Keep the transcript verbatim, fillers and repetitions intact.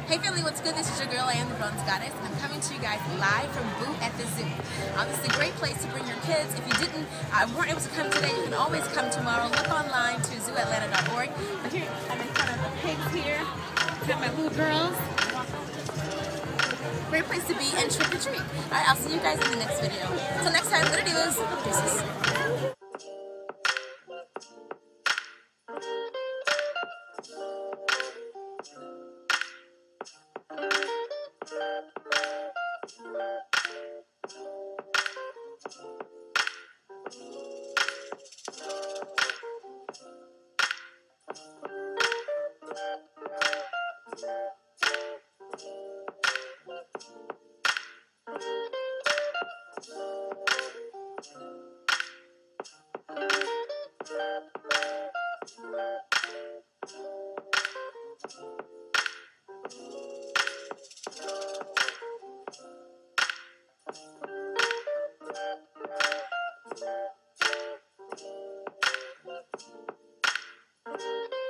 Hey family, what's good? This is your girl, I am the Bronze Goddess, and I'm coming to you guys live from Boo at the Zoo. Um, this is a great place to bring your kids. If you didn't, uh, weren't able to come today, you can always come tomorrow. Look online to zoo atlanta dot org. But here, I'm in front of the pigs here. Got my little girls. Great place to be and trick or treat. Alright, I'll see you guys in the next video. Until next time, later divas. Deuces. Thank you.